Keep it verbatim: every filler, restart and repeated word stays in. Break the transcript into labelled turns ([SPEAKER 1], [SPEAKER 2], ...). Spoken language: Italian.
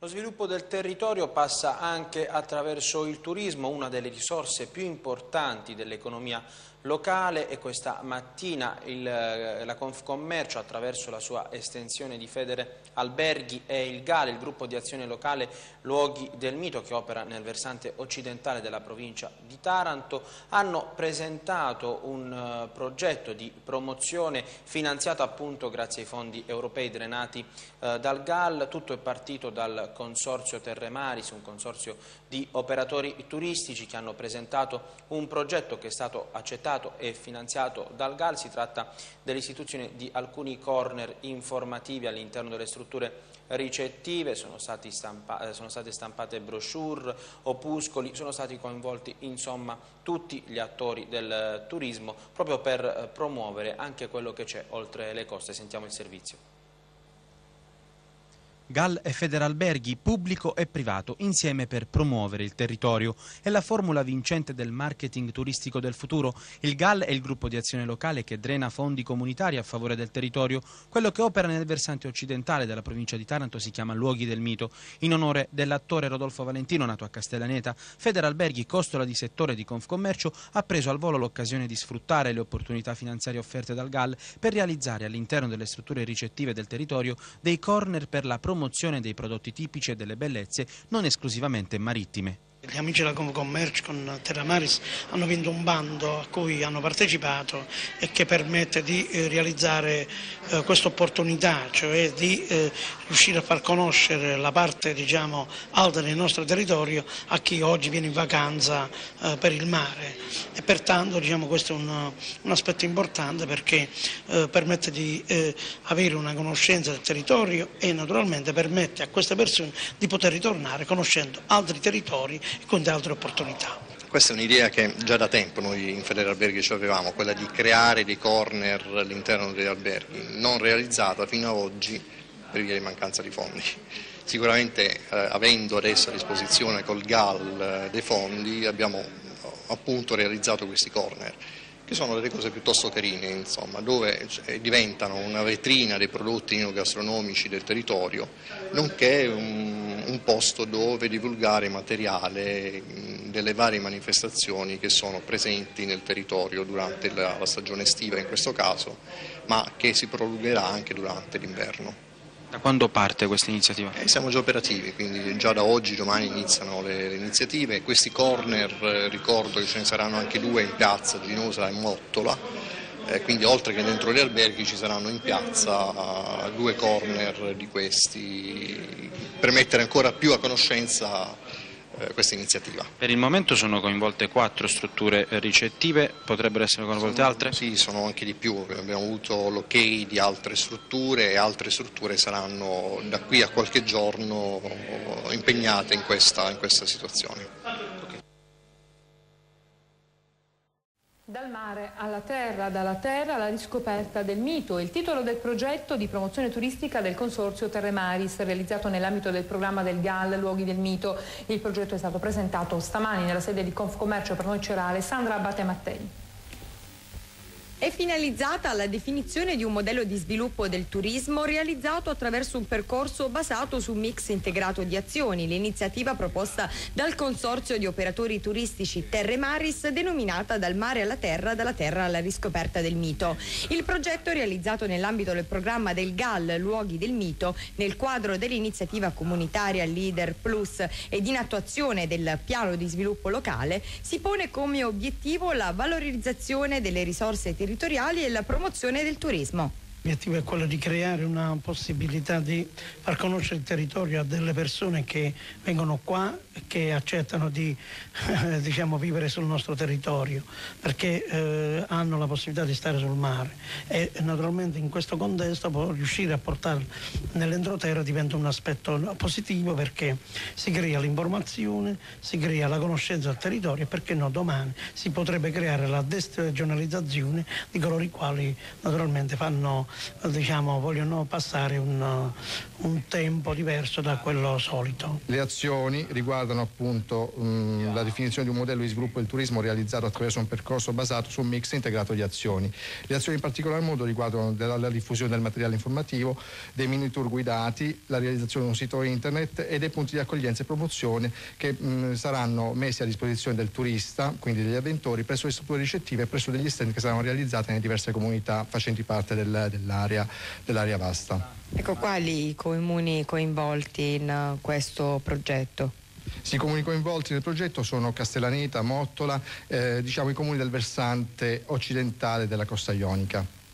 [SPEAKER 1] Lo sviluppo del territorio passa anche attraverso il turismo, una delle risorse più importanti dell'economia locale, e questa mattina il, la Confcommercio, attraverso la sua estensione di Feder Alberghi, e il G A L, il gruppo di azione locale Luoghi del Mito, che opera nel versante occidentale della provincia di Taranto, hanno presentato un uh, progetto di promozione finanziato appunto grazie ai fondi europei drenati uh, dal G A L. Tutto è partito dal Consorzio Terre Maris, un consorzio di operatori turistici che hanno presentato un progetto che è stato accettato e finanziato dal G A L. Si tratta dell'istituzione di alcuni corner informativi all'interno delle strutture ricettive, sono, stati stampa, sono state stampate brochure, opuscoli, sono stati coinvolti insomma tutti gli attori del turismo proprio per promuovere anche quello che c'è oltre le coste. Sentiamo il servizio.
[SPEAKER 2] G A L e Feder Alberghi, pubblico e privato, insieme per promuovere il territorio. È la formula vincente del marketing turistico del futuro. Il G A L è il gruppo di azione locale che drena fondi comunitari a favore del territorio. Quello che opera nel versante occidentale della provincia di Taranto si chiama Luoghi del Mito. In onore dell'attore Rodolfo Valentino, nato a Castellaneta, Feder Alberghi, costola di settore di Confcommercio, ha preso al volo l'occasione di sfruttare le opportunità finanziarie offerte dal G A L per realizzare all'interno delle strutture ricettive del territorio dei corner per la promozione dei prodotti tipici e delle bellezze non esclusivamente marittime.
[SPEAKER 3] Gli amici della Confcommercio con Terre Maris hanno vinto un bando a cui hanno partecipato e che permette di eh, realizzare eh, questa opportunità, cioè di eh, riuscire a far conoscere la parte, diciamo, alta del nostro territorio a chi oggi viene in vacanza eh, per il mare, e pertanto, diciamo, questo è un, un aspetto importante perché eh, permette di eh, avere una conoscenza del territorio e naturalmente permette a queste persone di poter ritornare conoscendo altri territori e con altre opportunità.
[SPEAKER 4] Questa è un'idea che già da tempo noi in Feder Alberghi ci avevamo, quella di creare dei corner all'interno degli alberghi, non realizzata fino ad oggi per via di mancanza di fondi. Sicuramente eh, avendo adesso a disposizione col G A L eh, dei fondi abbiamo appunto realizzato questi corner, che sono delle cose piuttosto carine, insomma, dove diventano una vetrina dei prodotti enogastronomici del territorio, nonché un, un posto dove divulgare materiale delle varie manifestazioni che sono presenti nel territorio durante la, la stagione estiva in questo caso, ma che si prolungherà anche durante l'inverno.
[SPEAKER 2] Da quando parte questa iniziativa?
[SPEAKER 4] Eh, siamo già operativi, quindi già da oggi, domani iniziano le, le iniziative. Questi corner, eh, ricordo che ce ne saranno anche due in piazza, Ginosa e Mottola, eh, quindi oltre che dentro gli alberghi ci saranno in piazza uh, due corner di questi, per mettere ancora più a conoscenza eh, questa iniziativa.
[SPEAKER 2] Per il momento sono coinvolte quattro strutture ricettive, potrebbero essere coinvolte
[SPEAKER 4] sono,
[SPEAKER 2] altre?
[SPEAKER 4] Sì, sono anche di più, abbiamo avuto l'ok di altre strutture e altre strutture saranno da qui a qualche giorno impegnate in questa, in questa situazione.
[SPEAKER 5] Dal mare alla terra, dalla terra alla riscoperta del mito, il titolo del progetto di promozione turistica del Consorzio Terre Maris, realizzato nell'ambito del programma del G A L Luoghi del Mito. Il progetto è stato presentato stamani nella sede di Confcommercio. Per noi c'era Alessandra Abate Mattei.
[SPEAKER 6] È finalizzata alla definizione di un modello di sviluppo del turismo realizzato attraverso un percorso basato su un mix integrato di azioni. L'iniziativa proposta dal Consorzio di operatori turistici Terre Maris, denominata Dal mare alla terra, dalla terra alla riscoperta del mito. Il progetto, realizzato nell'ambito del programma del G A L Luoghi del Mito, nel quadro dell'iniziativa comunitaria Leader Plus ed in attuazione del piano di sviluppo locale, si pone come obiettivo la valorizzazione delle risorse territoriali territoriali e la promozione del turismo.
[SPEAKER 3] L'obiettivo è quello di creare una possibilità di far conoscere il territorio a delle persone che vengono qua e che accettano di eh, diciamo, vivere sul nostro territorio, perché eh, hanno la possibilità di stare sul mare, e naturalmente in questo contesto riuscire a portarlo nell'entroterra diventa un aspetto positivo, perché si crea l'informazione, si crea la conoscenza del territorio e perché no domani si potrebbe creare la destagionalizzazione di coloro i quali naturalmente fanno diciamo, vogliono passare un, un tempo diverso da quello solito.
[SPEAKER 7] Le azioni riguardano appunto mh, la definizione di un modello di sviluppo del turismo realizzato attraverso un percorso basato su un mix integrato di azioni. Le azioni in particolar modo riguardano della, la diffusione del materiale informativo, dei mini tour guidati, la realizzazione di un sito internet e dei punti di accoglienza e promozione che mh, saranno messi a disposizione del turista, quindi degli avventori, presso le strutture ricettive e presso degli stand che saranno realizzate nelle diverse comunità facenti parte del, dell'area, dell'area vasta.
[SPEAKER 6] Ecco, quali i comuni coinvolti in questo progetto?
[SPEAKER 7] Sì, i comuni coinvolti nel progetto sono Castellaneta, Mottola, eh, diciamo i comuni del versante occidentale della costa ionica.